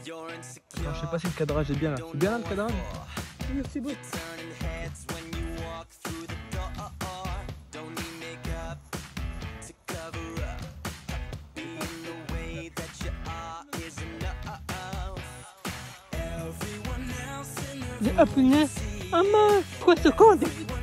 Alors, je sais pas si le cadrage est bien là. C'est bien là le cadrage? Oui, c'est beau. Ah punaise! Ah mince! Pourquoi ce con?